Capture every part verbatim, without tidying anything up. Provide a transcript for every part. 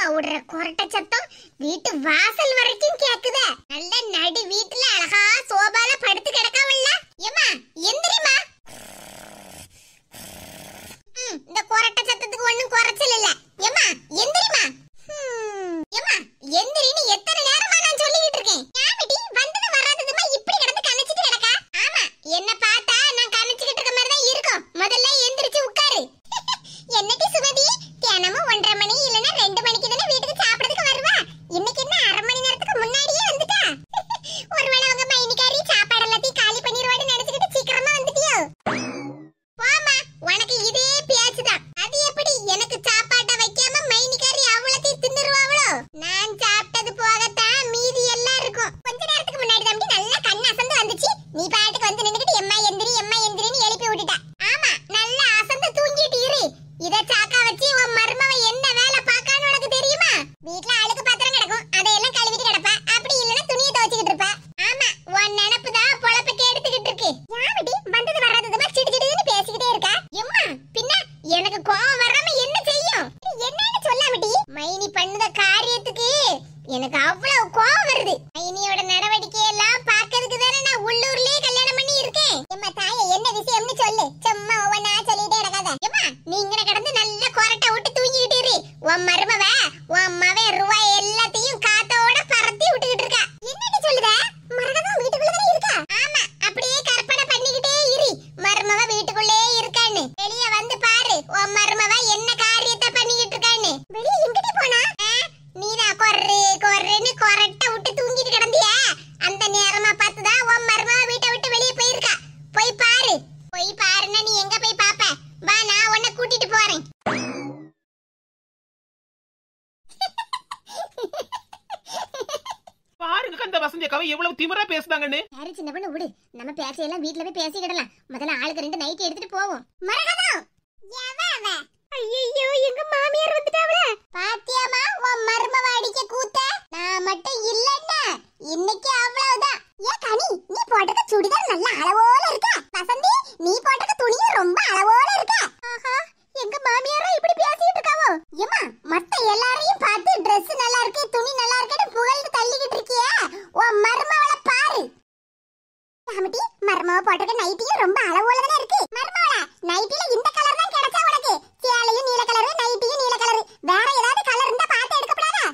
அம்மா விடுற கொரட்டை சத்தம் வீட்டு வாசல் வரைக்கும் கேக்குதே. நல்ல நடு வீட்டுல அழகா சோபால படுத்து கிடக்காவல்ல. ஏமா எந்திரிமா. இந்த கொரட்டை சத்தத்துக்கு ஒண்ணும் குறைச்சல் இல்ல. ஏமா எந்திரிமா. ஏமா எந்திரின்னு எத்தனை நேரமா நான் சொல்லிக்கிட்டு இருக்கேன். யாமிடி வந்தது வராததுமா இப்படி கிடந்து கணச்சிட்டு கிடக்கா. ஆமா என்ன பார்த்தா நான் கணச்சிட்டு இருக்க மாதிரி தான் இருக்கும். முதல்ல எந்திரிச்சு உட்காரு. என்னடி சுமதி தினமும் ஒன்றரை மணி இல்லனா ரெண்டு மணிக்கு தானே வீட்டுக்கு சாப்பிடுறதுக்கு வருவா. இன்னைக்கு என்ன அரை மணி நேரத்துக்கு முன்னாடியே வந்துட்டா. ஒருவேளை உங்க மைனிகாரி சாப்பாடு எல்லாத்தையும் காலி பண்ணிடுவான்னு நினைச்சிட்டு சீக்கிரமா வந்துட்டியோ. போமா உனக்கு இதே பேச்சுதான். அது எப்படி எனக்கு சாப்பாட்டை வைக்காம மைனிகாரி அவ்வளத்தையும் தின்னுருவாவளோ. நான் சாப்பிட்டது போகத்தான் மீதி எல்லாம் இருக்கும். கொஞ்ச நேரத்துக்கு முன்னாடி தம்பி நல்லா கண்ணு அசந்து வந்துச்சு. நீ பாட்டுக்கு வந்து நின்னுக்கிட்டு எம்மா எந்திரி எம்மா எந்திரின்னு எழுப்பி விட்டுட்டா. ஆமா நல்லா அசந்து தூங்கிட்டு இரு. இத சாக்கா வச்சு உன் மருமவ என்ன வேலை பாக்கான்னு உனக்கு தெரியுமா? வீட்ல அழுக்கு பாத்திரம் கிடக்கும், அதையெல்லாம் கழுவிட்டு கிடப்பா. அப்படி இல்லனா துணியை துவைச்சிட்டு இருப்பா. ஆமா உன் நினைப்பு தான் பொழப்ப கெடுத்துக்கிட்டு இருக்கு. யாமிடி வந்தது வராததுமா சிடிச்சிடின்னு பேசிக்கிட்டே இருக்கா. எம்மா பின்ன எனக்கு கோவம் வராம என்ன செய்யும்? என்னன்னு சொல்லாமடி. மைனி பண்ணுத காரியத்துக்கு எனக்கு அவ்வளவு கோவம் வருது. மைனியோட நடவடிக்கை எல்லாம் பாக்கிறதுக்கு தானே நான் உள்ளூர்லயே கல்யாணம் பண்ணி இருக்கேன். எம்மா தாயே என்ன விஷயம்னு சொல்லு. சும்மா ஒவ்வொன்னா சொல்லிட்டே இருக்காத. எம்மா நீங்க கடந்து நல்ல கொரட்டை விட்டு தூங்கிக்கிட்டு இரு. உன் மருமவ உன் மவன் ரூபாய் எல்லாத்தையும் காத்தோட பறத்தி விட்டுக்கிட்டு இருக்கா. என்னடி சொல்லுத? மரகதம் வீட்டுக்குள்ளதான் இருக்கா? ஆமா அப்படியே கற்பனை பண்ணிக்கிட்டே இரு. மருமவ வீட்டுக்குள்ளே இருக்கான்னு. வெளிய வந்து பாரு உன் மருமவ என்ன காரியத்தை பண்ணிக்கிட்டு இருக்கான்னு. வெளிய எங்கிட்டு போனா? நீதான் கொர்ரு கொர்ருன்னு கொரட்டை விட்டு தூங்கிட்டு கிடந்தியா? அந்த நேரமா பார்த்துதான் உன் மருமவ வீட்டை விட்டு வெளியே போயிருக்கா. போய் பாரு. போய் பாருன்னா நீ எங்க போய் பாப்ப? வா நான் உன்னை கூட்டிட்டு போறேன். பாருங்க கந்த வசந்தி அக்காவை எவ்வளவு திமிரா பேசுதாங்கன்னு. யாரு சின்ன பொண்ணு விடு. நம்ம பேச்சையெல்லாம் வீட்ல போய் பேசிக்கிடலாம். முதல்ல ஆளுக்கு ரெண்டு நைட் எடுத்துட்டு போவோம். மரகதம் எவ? ஐயோ எங்க மாமியார் வந்துட்டாவல. பாத்தியாமா உன் மருமவ அடிக்க கூத்த. நான் மட்டும் இல்லன்னா இன்னைக்கு அவ்வளவுதான். ஏ கனி நீ போட்டத சுடிதார் நல்ல அளவோல இருக்க. வசந்தி நீ போட்டத துணியும் ரொம்ப அளவோல இருக்க. ஆஹா எங்க மாமியாரா இப்படி பேசிட்டு இருக்காவோ. ஏமா மத்த எல்லாரையும் பார்த்து Dress நல்லா இருக்கு துணி நல்லா இருக்குன்னு புகழ்ந்து தள்ளிக்கிட்டு இருக்கியே. உன் மருமவள பாரு. சாமிட்டி மருமவ போட்டத நைட்டியும் ரொம்ப அளவோல தான இருக்கு. மருமவள நைட்டில இந்த கலர் தான் கிடைச்சா உனக்கு. சேலையும் நீல கலர் நைட்டியும் நீல கலர். வேற ஏதாவது கலர் இருந்தா பார்த்து எடுக்கப்படாதா?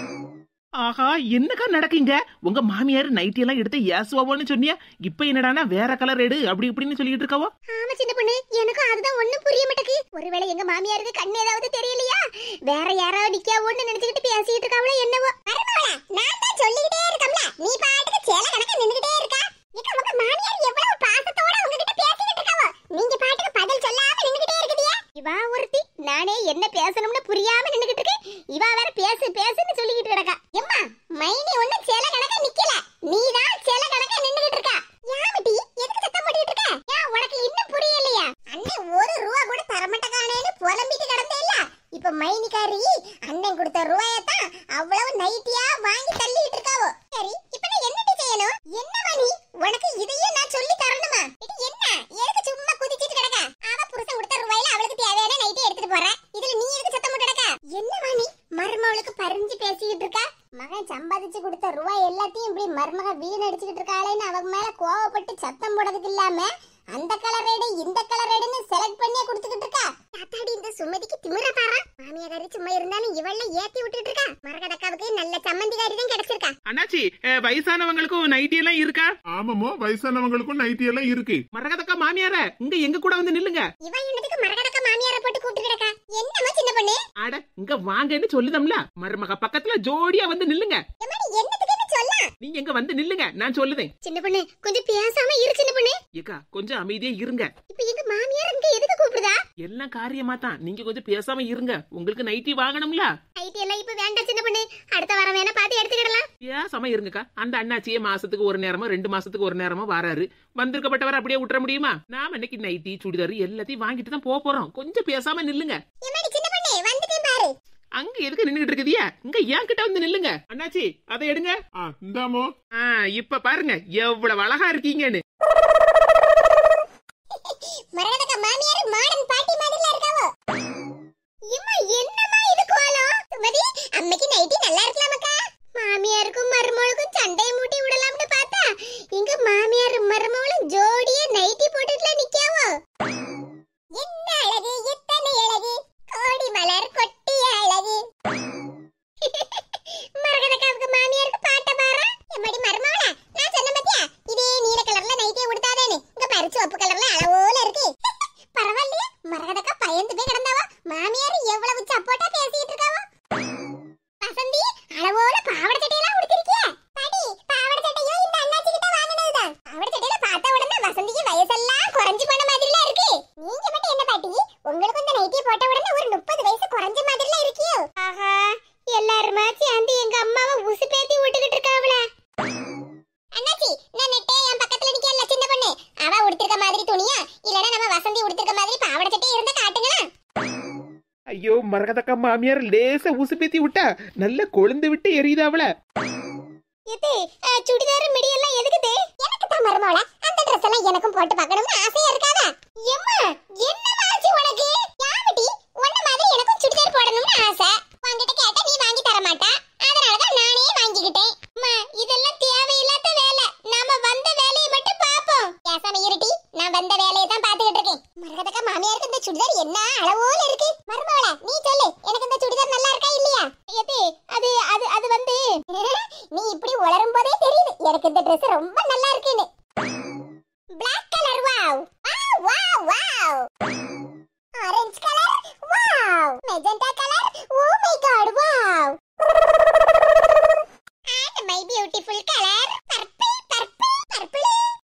ஆஹா என்னக்கா நடக்குங்க? உங்க மாமியார் நைட்டி எல்லாம் எடுத்து ஏசுவாவோன்னு சொன்னியா? இப்ப என்னடானா வேற கலர் எடு அப்படி இப்படின்னு சொல்லிட்டு இருக்காவோ. ஆமா சின்ன பொண்ணு எனக்கு அதுதான் ஒண்ணும் புரிய மாட்டேங்குது. ஒருவேளை எங்க மாமியாருக்கு கண்ணு ஏதாவது தெரியலையா? வேற யாராவது நிக்காவோன்னு நினைச்சிட்டு பேசிட்டு இருக்காவளோ என்னவோ. மருமவள நான் தான் சொல்லிட்டே இருக்கம்ல. நீ பாட்டுக்கு சேலை கணக்க நின்னுட்டே இருக்கா. இங்க உங்க மாமியார் எவ்வளவு பாசத்தோட உங்ககிட்ட பேசிட்டு இருக்காவோ. நீங்க பாட்டுக்கு பதில் சொல்லாம நின்னுட்டே இருக்கீங்க. இவா ஒருத்தி நானே என்ன பேசணும்னு புரியாம நின்னுகிட்டு இருக்கேன். இவா வேற பேசு பேசுன்னு சொல்லிக்கிட்டு கிடக்கா. எம்மா மைனி ஒண்ணு சேலை கணக்க நிக்கல. நீதான் சேலை கணக்க நின்னுகிட்டு இருக்கா. யாமிட்டி எதுக்கு சத்தம் போட்டுட்டு இருக்க? ஏன் உனக்கு இன்னும் புரியலையா? அண்ணன் ஒரு ரூபா கூட தரமாட்டேங்கானேன்னு புலம்பிட்டு கிடந்தே இல்ல. இப்ப மைனிகாரி அண்ணன் கொடுத்த ரூபாயத்தான் அவ்வளவு நைட்டியா வாங்கி தள்ளிட்டு இருக்காவோ. சரி இப்ப நான் என்னடி செய்யணும்? என்ன மணி உனக்கு இதையும் நான் சொல்லி தரணுமா? இது என்ன எதுக்கு சும்மா குதிச்சிட்டு கிடக்க? அவ புருஷன் கொடுத்த ரூபாயில அவளுக்கு தேவையான நைட்டி எடுத்துட்டு போற. இதுல நீ எதுக்கு சத்தம் போட்டு கிடக்க? என்ன மணி மருமவளுக்கு பறிஞ்சு பேசிக்கிட்டு இருக்கா? மகன் சம்பாதிச்சு கொடுத்த ரூபாய் எல்லாத்தையும் இப்படி மருமக வீண் அடிச்சுக்கிட்டு இருக்காளேன்னு அவங்க மேல கோவப்பட்டு சத்தம் போடுறதுக்கு இல்லாம அந்த கலர் எடு இந்த கலர் எடுன்னு செலக்ட் பண்ணியே கொடுத்துக்கிட்டு இருக்கா. தாத்தாடி இந்த சுமதிக்கு திமிர பாரா. மாமியாரி சும்மா இருந்தாலும் இவள ஏத்தி விட்டுட்டு இருக்கா. மரகதக்காவுக்கு நல்ல சம்மந்திகாரி தான் கிடைச்சிருக்கா. அண்ணாச்சி வயசானவங்களுக்கும் நைட்டி எல்லாம் இருக்கா? ஆமாமோ வயசானவங்களுக்கும் நைட்டி எல்லாம் இருக்கு. மரகதக்கா மாமியார இங்க எங்க கூட வந்து நில்லுங்க. இவன் என்னதுக்கு மரகதக்கா மாமியார போட்டு கூட்டி கிடக்கா? என்னமா சின்ன பொண்ணு? அட இங்க வாங்கன்னு சொல்லுதம்ல. மருமக பக்கத்துல ஜோடியா வந்து நில்லுங்க. என்னதுக்குன்னு சொல்ல. நீங்க எங்க வந்து நில்லுங்க நான் சொல்லுதேன். சின்ன பொண்ணு கொஞ்சம் பேசாம இரு சின்ன பொண்ணு. ஏக்கா கொஞ்சம் அமைதியா இருங்க. இப்ப எங்க மாமியார் இங்க எதுக்கு கூப்பிடுதா? எல்லாம் காரியமா தான். நீங்க கொஞ்சம் பேசாம இருங்க. உங்களுக்கு நைட்டி வாங்கணும்ல. நைட்டி எல்லாம் இப்ப வேண்டாம் சின்ன பொண்ணு. அடுத்த வாரம் வேணா பாத்து எடுத்துக்கிடலாம். பேசாம இருங்கக்கா. அந்த அண்ணாச்சியே மாசத்துக்கு ஒரு நேரமா ரெண்டு மாசத்துக்கு ஒரு நேரமா வராரு. வந்திருக்கப்பட்டவர் அப்படியே விட்டுற முடியுமா? நாம இன்னைக்கு நைட்டி சுடிதார் எல்லாத்தையும் வாங்கிட்டு தான் போக போறோம். கொஞ்சம் பேசாம நில்லுங்க. சின்ன பொண்ணு வந்துட்டேன் பாரு. அங்க எதுக்கு நின்னுகிட்டு இருக்குதியா? இங்க என் கிட்ட வந்து நில்லுங்க. அண்ணாச்சி அதை எடுங்க. இந்தாமோ. இப்ப பாருங்க எவ்வளவு அழகா இருக்கீங்கன்னு. மரகதக்கா மாமியார் மாடன் பாட்டி மாதிரில இருக்காவோ. இம்மா என்னமா இது கோலம்? சுமதி அம்மைக்கு நைட்டி நல்லா இருக்கலாமக்கா. மாமியாருக்கும் மருமகளுக்கும் சண்டையை மூட்டி விடலாம்னு பார்த்தா இங்க மாமியார் மருமகளும் ஜோடியா நைட்டி போட்டுட்டுல நிக்காவோ. என்ன அழகு, எத்தனை அழகு, கோடி மலர் கொட்டிய அழகு. மரகதக்காவுக்கு மாமியாருக்கு பாட்ட பாரா. எம்மடி மருமகளா, நான் சொன்ன பாத்தியா இதே நீல கலர்ல நைட்டியை உடுத்தாதேன்னு. இங்க பரிச்சு ஒப்பு கலர்ல அளவோல இருக்கு. பரவாயில்லையே, மரகதக்கா பயந்து போய் கிடந்தாவா. மாமியார் எவ்வளவு சப்போட்டா பேசிட்டு இருக்காவோ. வசந்தி, அளவோல பாவாடை சட்டையெல்லாம் உடுத்திருக்கியா? பாட்டி, பாவாடை சட்டையோ இந்த அண்ணாச்சி கிட்ட வாங்குனதுதான். பாவாடை சட்டையில பார்த்த உடனே வசந்திக்கு வயசெல்லாம் குறைஞ்சு போன மாதிரில இருக்கு. நீங்க மட்டும் என்ன பாட்டி, உங்களுக்கு இந்த நைட்டியை போட்ட உடனே ஒரு முப்பது வயசு குறைஞ்ச மாதிரில இருக்கியோ? ஆஹா, எல்லாருமா சேர்ந்து எங்க அம்மாவை உசு பேத்தி விட்டுக்கிட்டு இருக்காவல. அண்ணாச்சி, நான் நெட்டே என் பக்கத்துல நிக்கல சின்ன பொண்ணு. அவ உடுத்திருக்க மாதிரி துணியா இல்லனா நம்ம வசந்தி உடுத்திருக்க மாதிரி பாவாடை சட்டை இருந்தா காட்டுங்களா. ஐயோ, மரகதக்கா மாமியார் லேசா ஊசி பேத்தி விட்டா நல்ல கொழுந்து விட்டு எரியுதா அவள. எதே சுடிதார் மிடி எல்லாம் எதுக்குதே? எனக்கு தான் மருமகள அந்த Dress எல்லாம் எனக்கும் போட்டு பார்க்கணும்னு ஆசையா இருக்காதா? எம்மா, என்னமா ஆச்சு உனக்கு? யாமடி, உன்ன மாதிரி எனக்கும் சுடிதார் போடணும்னு ஆசை. வாங்கிட்ட கேட்டா நீ வாங்கி தர மாட்டா. அதனால தான் நானே வாங்கிக்கிட்டேன். அம்மா, இதெல்லாம் தேவையில்லாத வேலை. நாம வந்த வேலையை மட்டும் பாப்போம். பேசாம இருட்டி, நான் வந்த வேலையை தான் பாத்துக்கிட்டு இருக்கேன். மரகதக்கா மாமியாருக்கு இந்த சுடிதார் என்ன அளவோல இருக்கு. மருமகள, நீ சொல்லு, எனக்கு இந்த சுடிதார் நல்லா இருக்கா இல்லையா? எதே அது அது அது வந்து நீ இப்படி உளரும் போதே தெரியுது எனக்கு இந்த Dress ரொம்ப நல்லா இருக்குன்னு. Black color, wow. Wow, wow, wow. Orange color, wow. Magenta color, oh my god, wow. And my beautiful color, purple, purple, purple.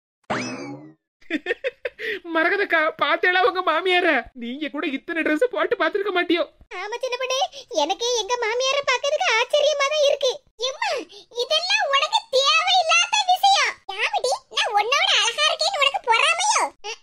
மரகதக்கா, பாத்தேளா உங்க மாமியார? நீங்க கூட இத்தனை Dress போட்டு பாத்துக்க மாட்டியோ? ஆமா சின்ன பொண்ணே, எனக்கு எங்க மாமியார பார்க்கிறதுக்கு ஆச்சரியமா தான் இருக்கு. எம்மா, இதெல்லாம் உனக்கு தேவையில்லாத விஷயம். யாமடி, நான் உன்னோட அழகா இருக்கேன்னு உனக்கு பொறாமையோ?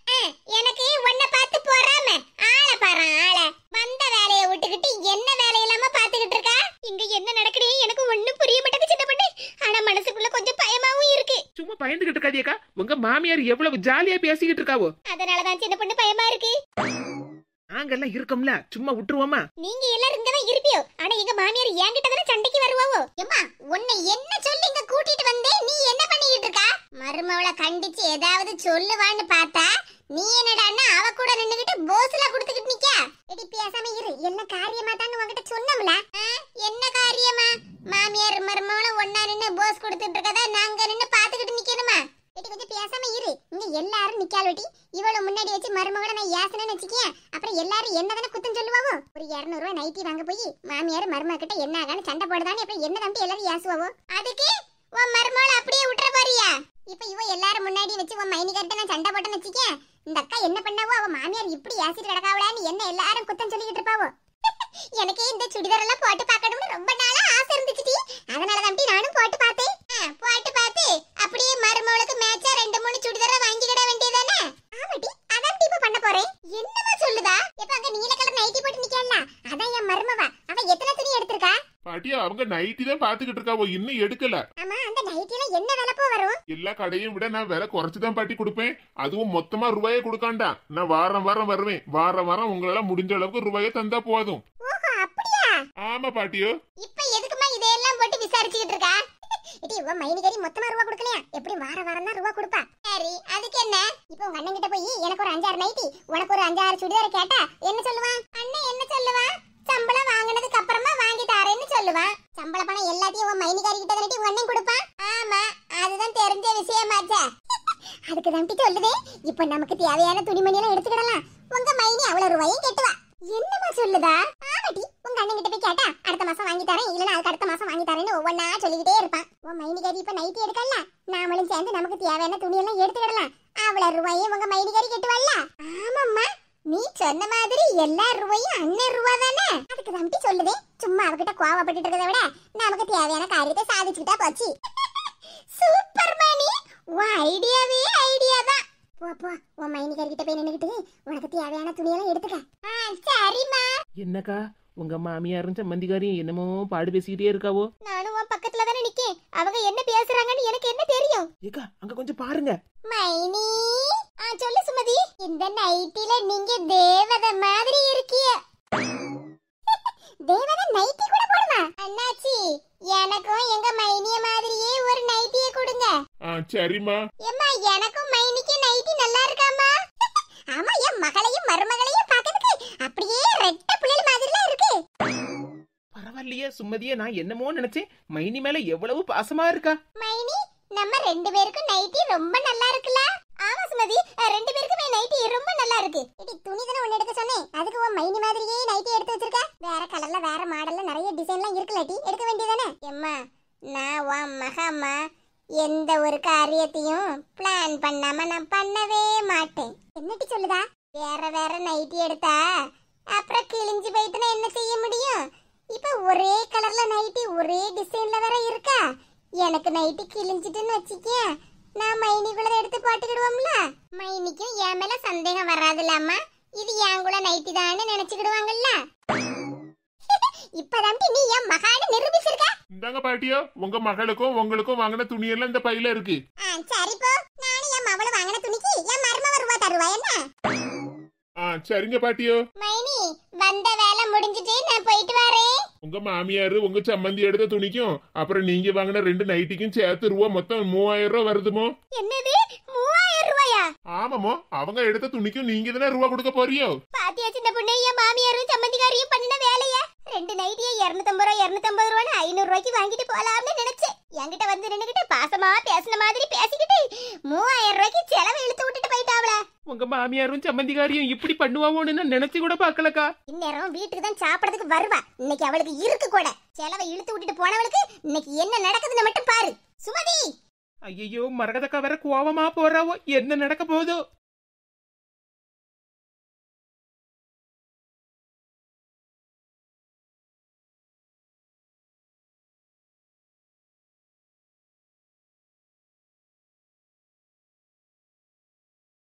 எனக்கு உன்னை பார்த்து பொறாமை. ஆள பாரு, ஆள. வந்த வேலையை விட்டுக்கிட்டு என்ன வேலையில்லாம பாத்துக்கிட்டு இருக்கா? இங்க என்ன நடக்குது எனக்கு ஒண்ணும் புரிய மாட்டேங்குது சின்ன பொண்ணே. ஆனா மனசுக்குள்ள கொஞ்சம் பயமாவும் இருக்கு. சும்மா பயந்துகிட்டு இருக்காதியக்கா, உங்க மாமியார் எவ்வளவு ஜாலியா பேசிக்கிட்டு இருக்காவோ. அதனாலதான் சின்ன பொண்ணு பயமா இருக்கு. நாங்கெல்லாம் இருக்கோம்ல, சும்மா விட்டுருவோமா? நீங்க எல்லாரும் இங்கதான் இருப்பியோ, ஆனா எங்க மாமியார் என்கிட்ட தானே சண்டைக்கு வருவாவோ. எம்மா, உன்னை என்ன சொல்லி இங்க கூட்டிட்டு வந்தே, நீ என்ன பண்ணிட்டு இருக்கா? மருமவள கண்டிச்சு ஏதாவது சொல்லுவான்னு பார்த்தா நீ என்னடான்னா அவ கூட நின்னுகிட்டு போஸ்ல குடுத்துக்கிட்டு நிக்கா. எடி பேசாம இரு, என்ன காரியமா தான் உன்கிட்ட சொன்னோம்ல. என்ன காரியமா? மாமியார் மருமவள ஒண்ணா நின்னு போஸ் கொடுத்துட்டு இருக்கதா நாங்க நின்னு பாத்துக்கிட்டு நிக்கணுமா? எடி கொஞ்சம் பேசாம இரு. இங்க எல்லாரும் நிக்கால் வெட்டி இவ்வளவு முன்னாடி வச்சு மருமகளை நான் யாசனைன்னு வச்சுக்கேன். அப்புறம் எல்லாரும் என்னதானே குத்தம் சொல்லுவாவோ. ஒரு இருநூறு ரூபாய் நைட்டி வாங்க போய் மாமியார் மருமக கிட்ட என்ன ஆகான்னு சண்டை போடுதானே அப்புறம் என்ன தம்பி எல்லாரும் யாசுவாவோ. அதுக்கு உன் மருமகளை அப்படியே விட்டுற போறியா? இப்ப இவ எல்லாரும் முன்னாடி வச்சு உன் மைனி கிட்ட நான் சண்டை போட்டேன்னு வச்சுக்கேன். இந்த அக்கா என்ன பண்ணாவோ, அவ மாமியார் இப்படி யாசிட்டு கிடக்காவளான்னு என்ன எல்லாரும் குத்தம் சொல்லிக்கிட்டு இருப்பாவோ. எனக்கு இந்த சுடிதார் எல்லாம் போட்டு பார்க்கணும்னு ரொம்ப நாளா ஆசை இருந்துச்சு. அதனால தான் நானும் போட்டு பார்த்தேன். போட்டு பார்த்து அப்படியே மருமகளுக்கு மேட்சா ரெண்டு மூணு சுடிதார வாங்கிக்கிட வேண்டியதானே? ஆமாடி, அதான் இப்ப பண்ண போறேன். என்னமா சொல்லுதா? இப்ப அங்க நீல கலர் நைட்டி போட்டு நிக்கல, அதான் என் மருமவ. அவ எத்தனை துணி எடுத்திருக்கா? பாட்டியா, அவங்க நைட்டி தான் பாத்துக்கிட்டு இருக்காவோ, இன்னும் எடுக்கல. ஆமா, அந்த நைட்டில என்ன விலை போ வரும்? எல்லா கடையும் விட நான் விலை குறைச்சுதான் பாட்டி கொடுப்பேன். அதுவும் மொத்தமா ரூபாயே கொடுக்காண்டா. நான் வாரம் வாரம் வருவேன். வாரம் வாரம் உங்களால முடிஞ்ச அளவுக்கு ரூபாயே தந்தா போதும். ஓஹோ, அப்படியா? ஆமா பாட்டியோ. இப்ப எதுக்குமா இதெல்லாம் போட்டு விசாரிச்சுக்கிட்டு இருக்கா? இடி உன் மைனிகரி மொத்தமா ரூபா கொடுக்கலையா? எப்படி வார வாரம் தான் ரூபா கொடுப்பா. சரி, அதுக்கு என்ன? இப்போ உங்க அண்ணன் கிட்ட போய் எனக்கு ஒரு அஞ்சாறு நைட்டி உனக்கு ஒரு அஞ்சாறு சுடிதார் கேட்டா என்ன சொல்லுவான்? அண்ணன் என்ன சொல்லுவான்? சம்பளம் வாங்கினதுக்கு அப்புறமா வாங்கி தரேன்னு சொல்லுவான். சம்பள பணம் எல்லாத்தையும் உன் மைனிகாரி கிட்ட தானே உன் அண்ணன் கொடுப்பான். ஆமா, அதுதான் தெரிஞ்ச விஷயமாச்சே. அதுக்கு தான் சொல்லுதே, இப்ப நமக்கு தேவையான துணிமணி எல்லாம் எடுத்துக்கிடலாம். உங்க மைனி அவ்வளவு ரூபாயும் கெட்டுவா. என்னமா சொல்லுதா? ஆமாடி, உங்க அண்ணன் கிட்ட போய் கேட்டா அடுத்த மாசம் வாங்கி தரேன், இல்லனா அதுக்கு அடுத்த மாசம் வாங்கி தரேன்னு ஒவ்வொன்னா சொல்லிக்கிட்டே இருப்பான். உன் மைனிகாரி இப்ப நைட்டி எடுக்கல, நாமளும் சேர்ந்து நமக்கு தேவையான துணி எல்லாம் எடுத்துக்கிடலாம். அவ்வளவு ரூபாயும் உங்க மைனிகாரி கெட்டுவல்ல. ஆமாம்மா, நீ சொன்ன மாதிரி எல்லா ரூபாயும் அண்ணன் ரூபா தானே. அதுக்கு தம்பி சொல்லுதே, சும்மா அவகிட்ட கோவப்பட்டு இருக்கதை விட நமக்கு தேவையான காரியத்தை சாதிச்சுக்கிட்டா போச்சு. சூப்பர் மணி, உன் ஐடியாவே ஐடியா தான். போ போ, உன் மைனிகாரி கிட்ட போய் நின்னுக்கிட்டு உனக்கு தேவையான துணியெல்லாம் எடுத்துக்க. சரிம்மா. என்னக்கா, உங்க மாமியாரும் சம்மந்திகாரியும் என்னமோ பாடு பேசிக்கிட்டே இருக்காவோ? நானும் உன் பக்கத்துல தானே நிக்கேன். அவங்க என்ன பேசுறாங்கன்னு எனக்கு என்ன தெரியும்? ஏக்கா, அங்க கொஞ்சம் பாருங்க. மைனி, ஆ சொல்லு சுமதி. இந்த நைட்டில நீங்க தேவதை மாதிரி இருக்கீங்க. தேவதை நைட்டி கூட போடுமா? அண்ணாச்சி எனக்கும் எங்க மைனிய மாதிரியே ஒரு நைட்டியை கொடுங்க. ஆ சரிம்மா. ஏம்மா எனக்கும் மைனிக்கு நைட்டி நல்லா இருக்காமா? ஆமா, என் மகளையும் மருமகளையும் பார்க்கிறதுக்கு அப்படியே ரெட்ட புள்ளைகள் மாதிரிலாம் இருக்கு. பரவாயில்லையே சுமதியே, நான் என்னமோ நினைச்சேன் மைனி மேல எவ்வளவு பாசமா இருக்கா. மைனி நம்ம ரெண்டு பேருக்கும் நைட்டி ரொம்ப நல்லா இருக்குல? ஆமா சுமதி, ரெண்டு பேருக்குமே நைட்டி ரொம்ப நல்லா இருக்கு. இடி துணி தான ஒன்னு எடுக்க சொன்னேன், அதுக்கு உன் மைனி மாதிரியே நைட்டி எடுத்து வச்சிருக்க. வேற கலர்ல வேற மாடல்ல நிறைய டிசைன்லாம் இருக்குலடி, எடுக்க வேண்டியதானே? எம்மா நான் உன் மகம்மா, எந்த ஒரு காரியத்தையும் பிளான் பண்ணாம நான் பண்ணவே மாட்டேன். என்னடி சொல்லுதா? வேற வேற நைட்டி எடுத்தா அப்புறம் கிழிஞ்சு போயிட்டுனா என்ன செய்ய முடியும்? இப்ப ஒரே கலர்ல நைட்டி ஒரே டிசைன்ல வேற இருக்கா. எனக்கு நைட்டி கிழிஞ்சிட்டுன்னு வச்சுக்க, நான் மைனிக்குள்ள எடுத்து போட்டுக்கிடுவோம்ல. மைனிக்கும் என் மேல சந்தேகம் வராதுலாமா, இது என் கூட நைட்டி தான்னு நினைச்சுக்கிடுவாங்கல்ல. இப்பதான் நீ என் மகான நிரூபிச்சிருக்க. இந்தாங்க பாட்டியோ, உங்க மகளுக்கும் உங்களுக்கும் வாங்கின துணியெல்லாம் இந்த பையில இருக்கு. சரி போ, நானும் என் மவள வாங்கின துணிக்கு என் மருமவ ரூபா தருவா என்ன? ஆ சரிங்க பாட்டியோ. மைனி வந்த வேலை முடிஞ்சிட்டு நான் போயிட்டு வரேன். உங்க மாமியாரு உங்க சம்மந்தி எடுத்த துணிக்கும் அப்புறம் நீங்க வாங்கின ரெண்டு நைட்டிக்கும் சேர்த்து ரூபா மொத்தம் மூவாயிரம் ரூபாய் வருதுமோ? என்னது மூவாயிரம் ரூபாயா? ஆமாமோ, அவங்க எடுத்த துணிக்கும் நீங்க தானே ரூபா கொடுக்க போறியோ? பாத்தியா சின்ன பொண்ணு, என் மாமியாரும் சம்மந்திக்காரியும் பண்ணின வேலைய. ரெண்டு நைட்டியை இருநூத்தம்பது ரூபாய் இருநூத்தம்பது ரூபான்னு ஐநூறு ரூபாய்க்கு வாங்கிட்டு போலாம்னு நினைச்சேன். என்கிட்ட வந்து நின்னுகிட்டு பாசமா பேசின மாதிரி பேசிக்கிட்டு மூவாயிரம் ரூபாய்க்கு செலவு இழுத்து விட்டுட்டு போயிட்டாவல. உங்க மாமியாரும் சம்மந்திகாரியும் இப்படி பண்ணுவாவோன்னு நான் நினைச்சு கூட பாக்கலக்கா. இந்நேரம் வீட்டுக்கு தான் சாப்பிடறதுக்கு வருவா, இன்னைக்கு அவளுக்கு இருக்கு கூட. செலவை இழுத்து விட்டுட்டு போனவளுக்கு இன்னைக்கு என்ன நடக்குதுன்னு மட்டும் பாரு. சுமதி ஐயோ, மரகதக்கா வேற கோவமா போறாவோ, என்ன நடக்க போதோ?